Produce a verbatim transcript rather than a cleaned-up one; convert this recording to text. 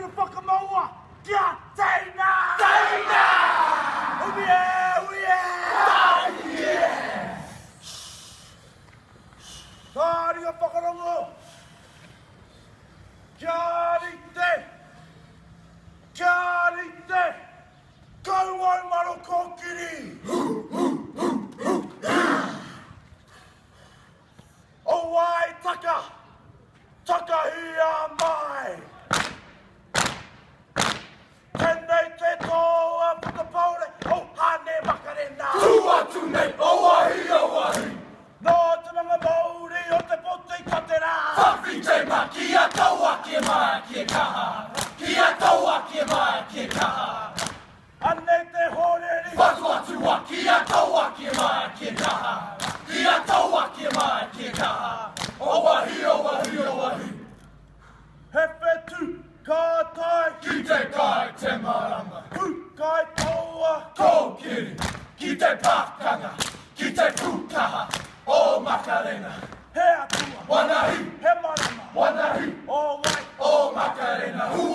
Tino whakamaua, kia teina! Teina! Uie, uie! Uie! Tāri o whakarongo! Kia rite! Kia rite! Kau ai maro kokiri! O wai taka! Taka hia mai! Tēnei te toa whakapaure, o hane makarena! Tua tu nei, o wahi, o wahi! No te mga mauri o te pote i katera! Whawhi te ma, kia taua kia mai kia kaha! Kia taua kia mai kia kaha! Ane te horeri! Whatu atua, kia taua kia mai kia kaha! Kia taua kia mai kia kaha! O wahi, o wahi, o wahi! He whetu ka tai! Ki te kai te marama! Hu kai toa! Kōkiri, ki te pakanga, ki te pukaha, o Makarena. He atua! Wanahi, He marama! wanahi, O wai! o Makarena. Ua